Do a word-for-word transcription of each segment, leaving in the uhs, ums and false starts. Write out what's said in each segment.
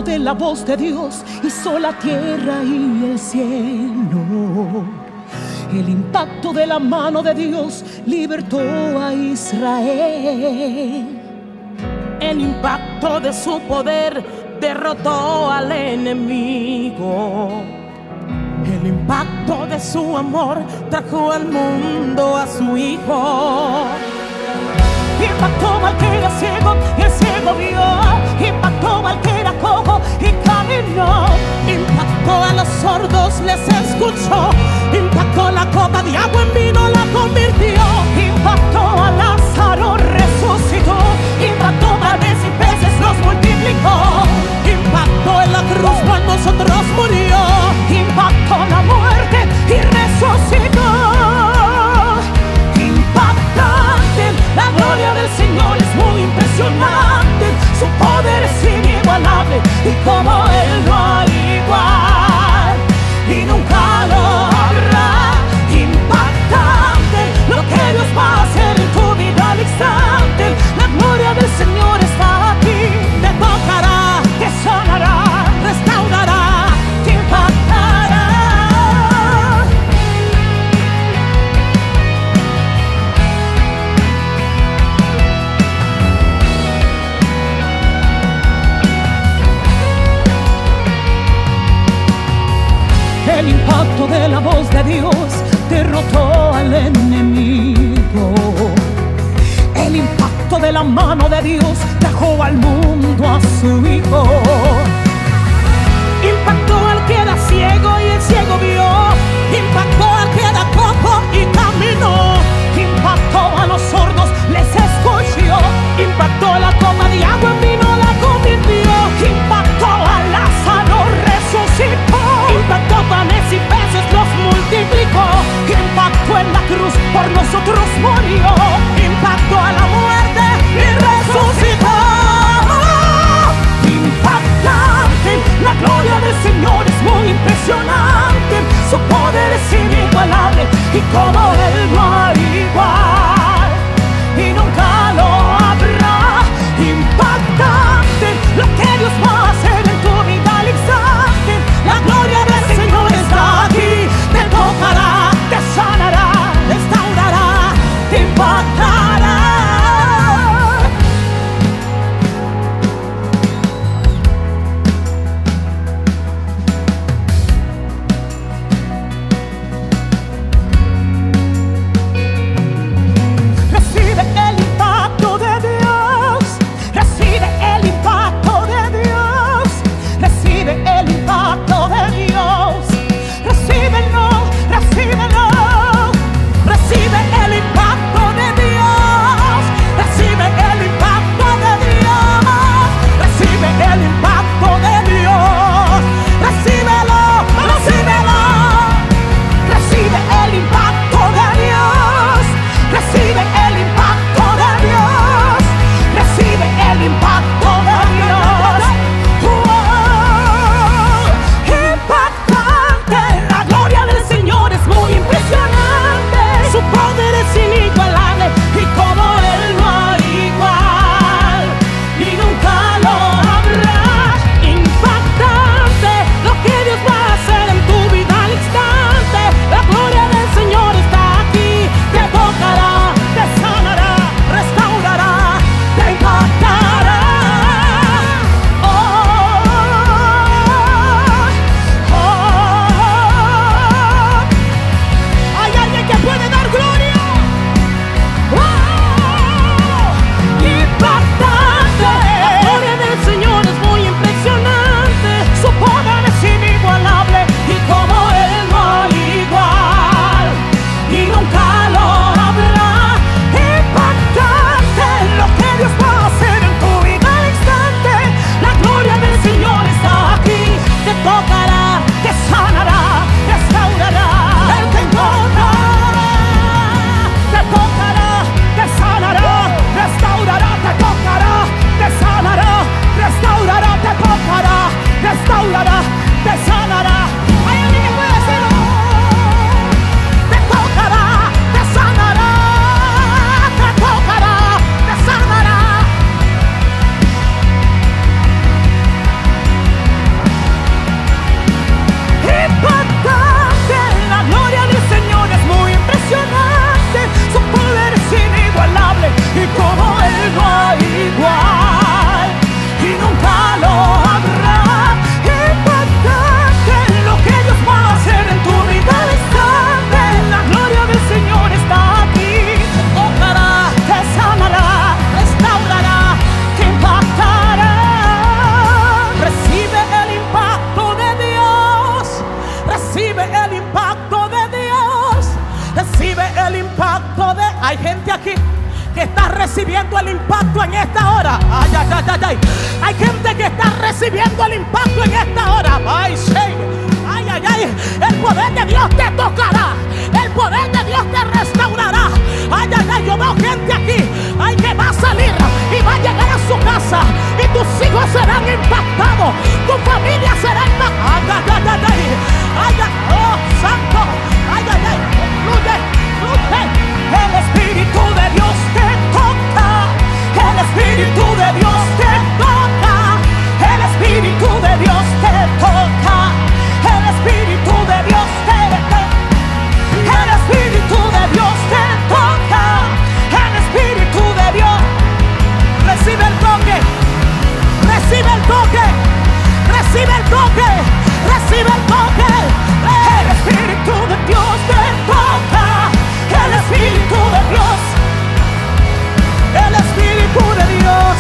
de la voz de Dios hizo la tierra y el cielo. El impacto de la mano de Dios libertó a Israel. El impacto de su poder derrotó al enemigo. El impacto de su amor trajo al mundo a su hijo. Impactó al que era ciego y el ciego vio. Impactó al que era cojo y caminó. Impactó a los sordos, les escuchó. Impactó la copa de agua en vino, la convirtió. Impactó a Lázaro, resucitó. Impactó panes y peces, los multiplicó. Impactó en la cruz por nosotros murió. Impactó la muerte y resucitó. Impactante, la gloria del Señor es muy impresionante. Su poder es inigualable y como Él no hay igual y nunca lo habrá. Impactante, lo que Dios va a hacer en tu vida al instante. La gloria del Señor está aquí. Te tocará, te sanará, restaurará, te impactará. El impacto de la voz de Dios derrotó al enemigo. El impacto de la mano de Dios trajo al mundo a su hijo. Impactó al que era ciego y el ciego vio. Impactó al que era cojo y caminó. Impactó a los sordos, les escuchó. Impactó la copa de agua en vino, la convirtió. Impactó a Lázaro, resucitó. Impactó panes y peces, los multiplicó. Impactó en la cruz, por nosotros murió. Impactó a la muerte y resucitó. Impactante, la gloria del Señor es muy impresionante. Su poder es inigualable y como Él no hay igual y nunca lo habrá. Impactante, lo que Dios va a hacer en tu vida al instante. La gloria del Señor está aquí. Te tocará, te sanará, restaurará, te impactará. recibiendo el impacto en esta hora. Ay, ay, ay, ay, ay. Hay gente que está recibiendo el impacto en esta hora. Ay, sí. Ay, ay, ay. El poder de Dios te tocará. El poder de Dios te restaurará. Ay, ay, ay. Yo veo gente aquí. Ay, que va a salir y va a llegar a su casa. Y tus hijos serán impactados. Tu familia será impactada. Ay, ay, ay, ay. Ay, ay, oh, santo. Ay, ay, ay. Fluye, fluye. El Espíritu de Dios te toca. El Espíritu de Dios te toca. El Espíritu de Dios te toca. El Espíritu de Dios te toca. El Espíritu de Dios te toca. El Espíritu de Dios. Recibe el toque. Recibe el toque. Recibe el toque. Recibe el toque. El Espíritu de Dios te toca. El Espíritu de Dios. El Espíritu de Dios.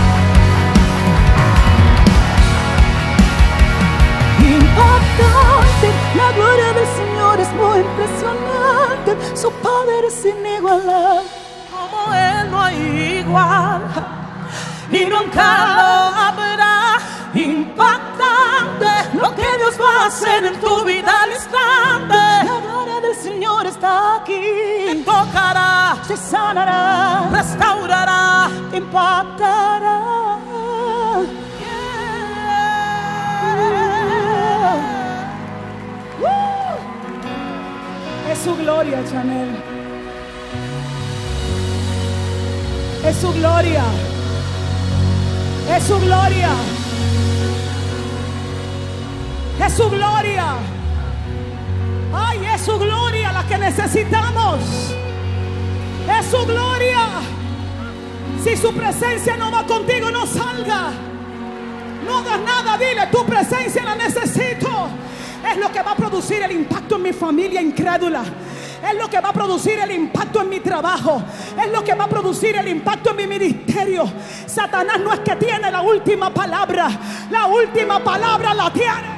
Impactante, la gloria del Señor es muy impresionante. Su poder es inigualable. Como Él no hay igual y nunca lo habrá. Impactante lo que Dios va a hacer en tu vida al instante. La gloria del Señor está aquí. Te tocará, te sanará, restaurará, te impactará. Es su gloria, Chanel. Es su gloria. Es su gloria. Es su gloria. Ay, es su gloria la que necesitamos. Es su gloria. Si su presencia no va contigo, no salga. No hagas nada, dile, tu presencia la necesito. Es lo que va a producir el impacto en mi familia incrédula. Es lo que va a producir el impacto en mi trabajo. Es lo que va a producir el impacto en mi ministerio. Satanás no es que tiene la última palabra. La última palabra la tiene